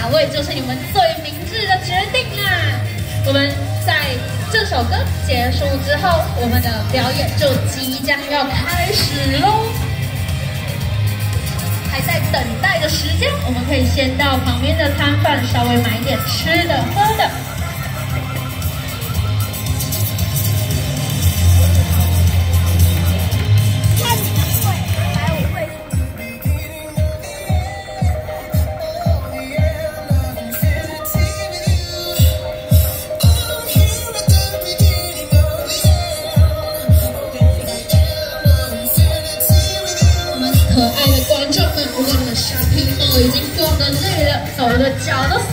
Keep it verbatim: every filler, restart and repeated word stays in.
哪位就是你们最明智的决定啊！我们在这首歌结束之后，我们的表演就即将要开始喽。还在等待的时间，我们可以先到旁边的摊贩稍微买点吃的喝的。 可爱的观众们，我们的 shopping mall 已经逛得累了，走的脚都